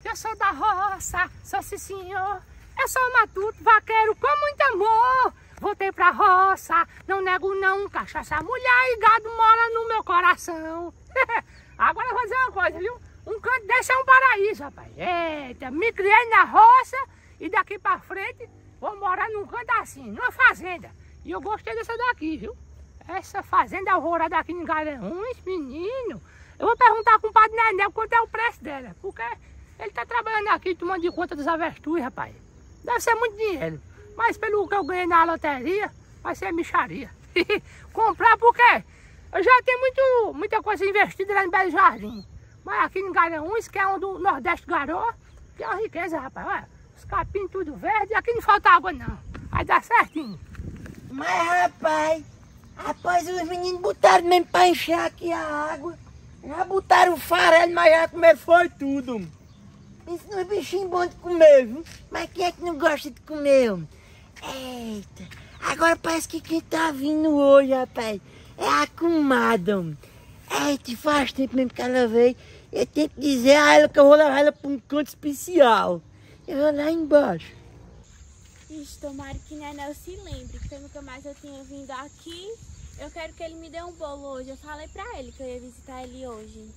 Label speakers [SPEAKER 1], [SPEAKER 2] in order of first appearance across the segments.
[SPEAKER 1] que eu sou da roça, sou sim senhor. Eu sou matuto, vaqueiro com muito amor. Voltei pra roça, não nego não, cachaça, mulher e gado mora no meu coração. Agora eu vou dizer uma coisa, viu? Um canto desse é um paraíso, rapaz. Eita, me criei na roça e daqui pra frente vou morar num canto assim, numa fazenda. E eu gostei dessa daqui, viu? Essa fazenda alvorada aqui em Garanhuns, menino. Eu vou perguntar com o padre Nenel quanto é o preço dela, porque ele tá trabalhando aqui tomando de conta dos avestruz, rapaz. Deve ser muito dinheiro, mas pelo que eu ganhei na loteria, vai ser mixaria. Comprar porque eu já tenho muita coisa investida lá em Belo Jardim. Mas aqui em Garanhuns, que é onde o Nordeste garou, tem uma riqueza, rapaz. Olha, os capim tudo verde, aqui não falta água não. Vai dar certinho.
[SPEAKER 2] Mas rapaz, os meninos botaram mesmo pra encher aqui a água. Já botaram o farelo, mas já comeram foi tudo. Isso não é bichinho bom de comer, viu? Mas quem é que não gosta de comer, homem? Eita, agora parece que quem tá vindo hoje, rapaz, é a comadre, homem. Eita, faz tempo mesmo que ela veio. Eu tenho que dizer a ela que eu vou levar ela pra um canto especial. Eu vou lá embaixo.
[SPEAKER 3] Ixi, tomara que Nenel se lembre, que nunca mais eu tinha vindo aqui. Eu quero que ele me dê um bolo hoje. Eu falei pra ele que eu ia visitar ele hoje.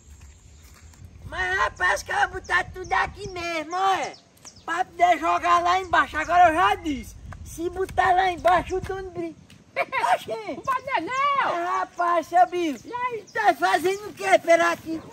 [SPEAKER 2] Mas rapaz, que eu vou botar tudo aqui mesmo, olha. Pra poder jogar lá embaixo. Agora eu já disse. Se botar lá embaixo, o dono brinca. Oxê!
[SPEAKER 1] O padre Nenel!
[SPEAKER 2] Rapaz, seu Bill.
[SPEAKER 1] E aí?
[SPEAKER 2] Tá fazendo o que? Pera aqui.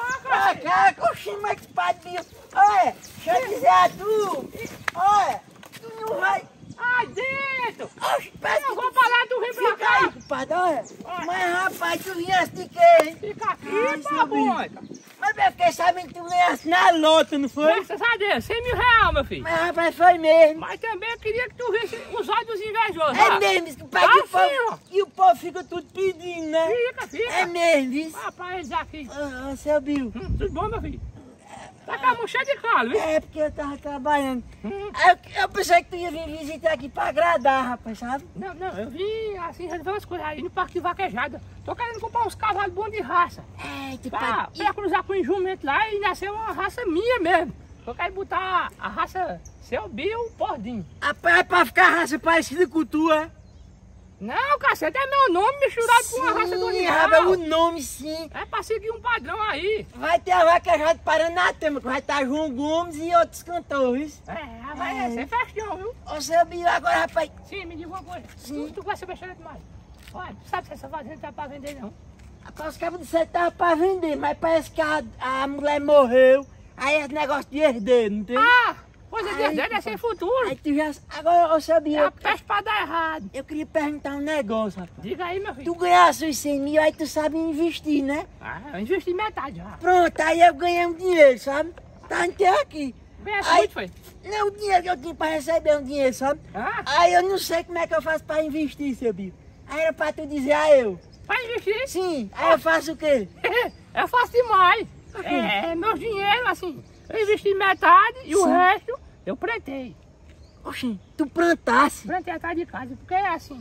[SPEAKER 2] Macaco, oxê, mas que padre Bill. Olha, deixa eu dizer a tu. Olha, tu não vai...
[SPEAKER 1] Ai, dentro!
[SPEAKER 2] Oxi, parece
[SPEAKER 1] Eu
[SPEAKER 2] que
[SPEAKER 1] vou falar, tu vem pra
[SPEAKER 2] fica
[SPEAKER 1] cá!
[SPEAKER 2] aí, compadre, olha. Mas rapaz, tu viesse de quê, hein?
[SPEAKER 1] Fica aqui,
[SPEAKER 2] Ai, seu
[SPEAKER 1] babuca!
[SPEAKER 2] Mas eu fiquei sabendo que tu ganhasse na lota, não foi?
[SPEAKER 1] Graças a Deus, 100 mil reais, meu filho!
[SPEAKER 2] Mas rapaz, foi mesmo.
[SPEAKER 1] Mas também eu queria que tu visse os olhos dos invejosos!
[SPEAKER 2] É
[SPEAKER 1] ó.
[SPEAKER 2] mesmo, isso que o pai
[SPEAKER 1] Tá
[SPEAKER 2] que o povo,
[SPEAKER 1] sim, ó.
[SPEAKER 2] e o povo fica tudo pedindo, né?
[SPEAKER 1] Fica!
[SPEAKER 2] É mesmo, isso.
[SPEAKER 1] Ah, pra eles aqui!
[SPEAKER 2] Seu Bill.
[SPEAKER 1] Tudo bom, meu filho? Tá com a mão cheia de calo, viu?
[SPEAKER 2] É porque eu tava trabalhando. Eu pensei que tu ia vir visitar aqui pra agradar, rapaz, sabe?
[SPEAKER 1] Não, eu vim assim resolver umas coisas aí no Parque de Vaquejada. Tô querendo comprar uns cavalos bons de raça.
[SPEAKER 2] Eita,
[SPEAKER 1] Pra cruzar com o jumento lá e nascer uma raça minha mesmo. Eu quero botar a raça Seu Bill Pordinho.
[SPEAKER 2] Rapaz, é pra ficar raça parecida com tu, é?
[SPEAKER 1] Não, cacete, é meu nome misturado com a raça do
[SPEAKER 2] rapaz,
[SPEAKER 1] animal.
[SPEAKER 2] o nome sim.
[SPEAKER 1] É pra seguir um padrão aí.
[SPEAKER 2] Vai ter a vaquejada de Paranatema, que vai estar João Gomes e outros cantores.
[SPEAKER 1] Vai ser festão, viu?
[SPEAKER 2] Ô, seu Bill, agora, rapaz,
[SPEAKER 1] Sim, me diga uma coisa.
[SPEAKER 2] Sim.
[SPEAKER 1] Tu vai ser besteira demais. Olha, tu sabe se essa fazenda tá pra vender não?
[SPEAKER 2] rapaz, os cabos disseram que tava pra vender, mas parece que a mulher morreu. Aí esse negócio de herdeiro, não tem?
[SPEAKER 1] Coisa de
[SPEAKER 2] Aí,
[SPEAKER 1] herdeiro é sem futuro.
[SPEAKER 2] Aí tu já... Agora, ô, seu Bill,
[SPEAKER 1] É a peste pra dar errado.
[SPEAKER 2] eu queria perguntar um negócio, rapaz.
[SPEAKER 1] Diga aí, meu filho.
[SPEAKER 2] Tu ganhasse os 100 mil, aí tu sabe investir, né?
[SPEAKER 1] Eu investi metade já.
[SPEAKER 2] Pronto, aí eu ganhei um dinheiro, sabe? Tá inteiro aqui.
[SPEAKER 1] Ganhasse
[SPEAKER 2] Aí-
[SPEAKER 1] muito, foi?
[SPEAKER 2] Não, o dinheiro que eu tinha pra receber um dinheiro, sabe? Aí eu não sei como é que eu faço pra investir, seu Bill. Aí era pra tu dizer a eu.
[SPEAKER 1] Pra investir?
[SPEAKER 2] Sim, aí eu faço o quê?
[SPEAKER 1] Eu faço demais. É meu dinheiro, assim. Eu investi metade e o
[SPEAKER 2] Sim.
[SPEAKER 1] resto eu plantei.
[SPEAKER 2] Oxi, tu plantasse.
[SPEAKER 1] Plantei atrás de casa, porque assim,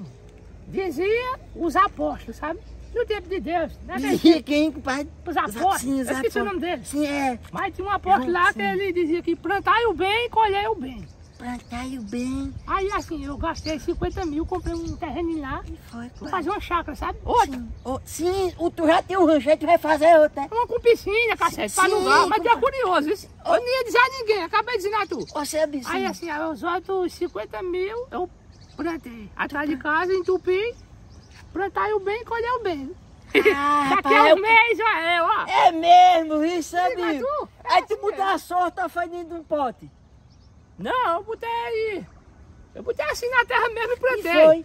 [SPEAKER 1] dizia os apóstolos, sabe? No tempo de Deus, né?
[SPEAKER 2] Dizia quem, compadre?
[SPEAKER 1] Os apóstolos,
[SPEAKER 2] Sim, os
[SPEAKER 1] eu esqueci o
[SPEAKER 2] apóstolos.
[SPEAKER 1] nome dele.
[SPEAKER 2] Sim, é.
[SPEAKER 1] Mas tinha um apóstolo lá que
[SPEAKER 2] Sim.
[SPEAKER 1] ele dizia que plantai o bem e colhei o bem.
[SPEAKER 2] Plantai o bem.
[SPEAKER 1] Aí assim, eu gastei 50 mil, comprei um terreno lá,
[SPEAKER 2] Foi,
[SPEAKER 1] vou
[SPEAKER 2] compadre.
[SPEAKER 1] fazer uma chácara, sabe? Outra.
[SPEAKER 2] Sim, sim, tu já tem um rancho, aí tu vai fazer outra. né?
[SPEAKER 1] Uma com piscina, cacete, pra
[SPEAKER 2] Sim,
[SPEAKER 1] alugar, mas tu é
[SPEAKER 2] compadre.
[SPEAKER 1] curioso, isso. Eu não ia dizer a ninguém, acabei de dizer a tu.
[SPEAKER 2] Ô, seu Bill,
[SPEAKER 1] Aí
[SPEAKER 2] sim.
[SPEAKER 1] assim, aí os outros 50 mil eu plantei. Atrás de casa, entupi, plantai o bem e colhei o bem.
[SPEAKER 2] Ah,
[SPEAKER 1] Daqui a
[SPEAKER 2] rapaz,
[SPEAKER 1] um mês, ó.
[SPEAKER 2] É mesmo, isso, seu
[SPEAKER 1] Sim, mas
[SPEAKER 2] Bill.
[SPEAKER 1] tu-
[SPEAKER 2] Aí tu
[SPEAKER 1] assim
[SPEAKER 2] botou a sorte, ou foi dentro de um pote?
[SPEAKER 1] Não, eu botei aí. Eu botei assim na terra mesmo e
[SPEAKER 2] E
[SPEAKER 1] plantei.
[SPEAKER 2] foi.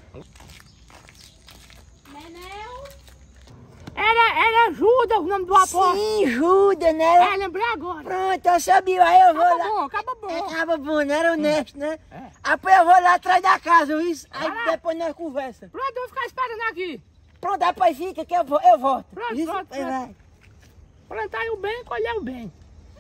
[SPEAKER 3] Nenel?
[SPEAKER 1] Era Judas o nome do apóstolo.
[SPEAKER 2] Sim, Judas, né?
[SPEAKER 1] Lembrei agora.
[SPEAKER 2] Pronto, eu sabia, aí eu vou lá.
[SPEAKER 1] Acaba bom.
[SPEAKER 2] Acaba bom, né? Era honesto, né?
[SPEAKER 1] É.
[SPEAKER 2] Aí eu vou lá atrás da casa, isso. Aí
[SPEAKER 1] Vai lá.
[SPEAKER 2] depois nós conversa.
[SPEAKER 1] Pronto, eu vou ficar esperando aqui.
[SPEAKER 2] Pronto, depois fica que eu volto.
[SPEAKER 1] Pronto,
[SPEAKER 2] Isso,
[SPEAKER 1] pronto,
[SPEAKER 2] aí vai.
[SPEAKER 1] Plantar o bem e colher o bem.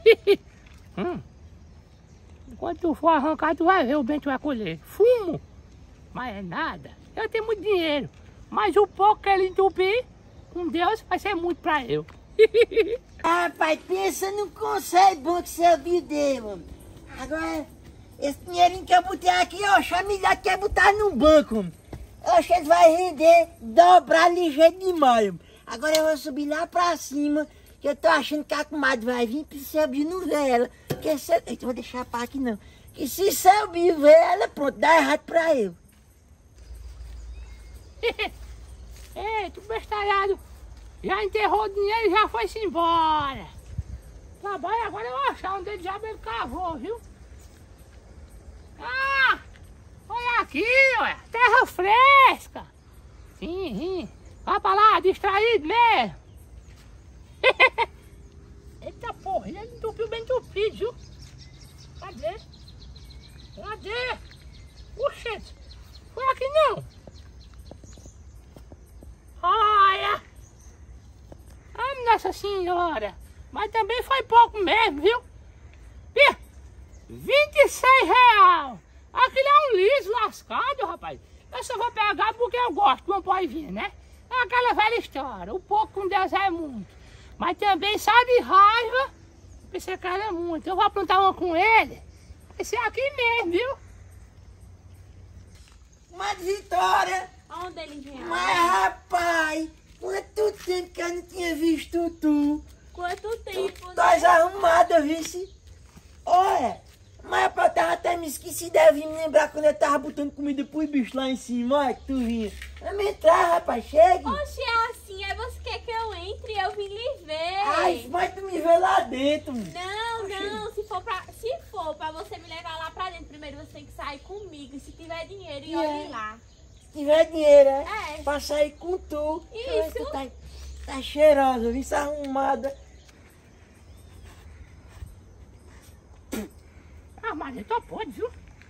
[SPEAKER 1] Quando tu for arrancar, tu vai ver o bem que tu vai colher. Fumo. Mas é nada. Eu tenho muito dinheiro. Mas o pouco que ele entupir, com Deus, vai ser muito pra eu.
[SPEAKER 2] Rapaz, pensa no conselho bom que você me deu, mano. Agora, esse dinheirinho que eu botei aqui, oxe, é melhor que botar no banco, mano. Oxe, ele vai render, dobrar ligeiro demais, mano. Agora eu vou subir lá pra cima, que eu tô achando que a comadre vai vir pra você abrir no ver ela. Que se... Eita, vou deixar a pá aqui não. Que se você abrir ver ela, pronto, dá errado pra eu.
[SPEAKER 1] Ei, tu bestalhado. Já enterrou o dinheiro e já foi-se embora. Trabalha agora, eu vou achar onde ele já me cavou, viu? Ah! Olha aqui, olha. Terra fresca. Sim. Vai pra lá, distraído mesmo. Eita porra, ele entupiu bem entupido, viu? Cadê? Puxa, foi aqui não. Olha. Ah, Nossa Senhora. Mas também foi pouco mesmo, viu? 26 reais. Aquilo é um liso lascado, rapaz. Eu só vou pegar porque eu gosto, não pode vir, né? É aquela velha história. O pouco com Deus é muito. Mas também sai de raiva. Pensei que era muito. Eu vou aprontar uma com ele. Vai ser aqui mesmo, viu?
[SPEAKER 2] Mas Vitória!
[SPEAKER 3] Onde ele vem?
[SPEAKER 2] Mas rapaz, quanto tempo que eu não tinha visto tu?
[SPEAKER 3] Quanto tempo, né?
[SPEAKER 2] Tá arrumada, vice? Olha, mas eu tava até me esqueci, deve me lembrar quando eu tava botando comida pro bicho lá em cima, olha que tu vinha. Vamos entrar, rapaz, chegue.
[SPEAKER 3] Oxe, é assim, aí você quer que eu entre e eu vim lhe ver.
[SPEAKER 2] Ai, mas tu me vê lá dentro.
[SPEAKER 3] Não, se for pra você me levar lá pra dentro, primeiro você tem que sair comigo, se tiver dinheiro, e olhe lá.
[SPEAKER 2] Se tiver dinheiro,
[SPEAKER 3] É.
[SPEAKER 2] Pra sair com tu.
[SPEAKER 3] Isso.
[SPEAKER 2] Tu tá cheirosa, vice arrumada.
[SPEAKER 1] Ah, mas eu tô podre, viu?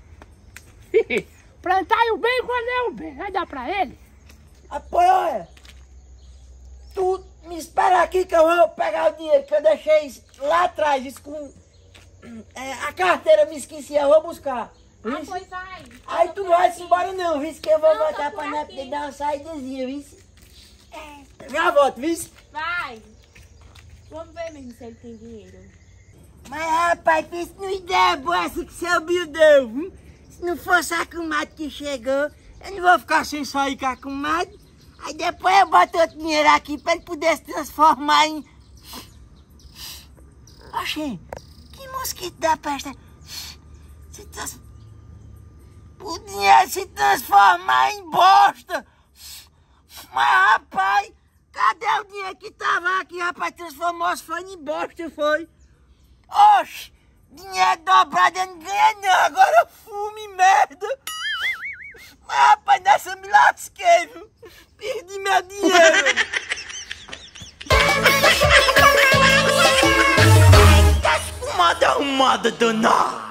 [SPEAKER 1] Plantar o bem quando é o bem. Vai dar pra ele?
[SPEAKER 2] Apoia, olha. Tu me espera aqui que eu vou pegar o dinheiro que eu deixei lá atrás. Isso com... a carteira me esqueci, eu vou buscar.
[SPEAKER 3] Ah,
[SPEAKER 2] Vice?
[SPEAKER 3] pois vai.
[SPEAKER 2] Aí tu não vai se embora não, vice, que eu vou
[SPEAKER 3] Não,
[SPEAKER 2] voltar
[SPEAKER 3] tô
[SPEAKER 2] pra
[SPEAKER 3] por
[SPEAKER 2] nós
[SPEAKER 3] aqui.
[SPEAKER 2] poder dar uma saídazinha, vice. Já volto, vice.
[SPEAKER 3] Vai. Vamos ver mesmo se ele tem dinheiro.
[SPEAKER 2] Mas rapaz, pensa numa ideia boa essa que seu Bill deu, viu? Se não fosse a comadre que chegou, eu não vou ficar sem sair com a comadre. Aí depois eu boto outro dinheiro aqui pra ele poder se transformar em... Oxê, que mosquito da peste. O dinheiro se transformar em bosta. Mas rapaz, cadê o dinheiro que tava aqui, rapaz? Transformou-se foi em bosta, foi. Oxe, dinheiro dobrado eu não ganhei não, agora eu fume merda. Mas rapaz, nessa me lasquei, viu? Perdi meu dinheiro. Eita, fumada arrumada danada.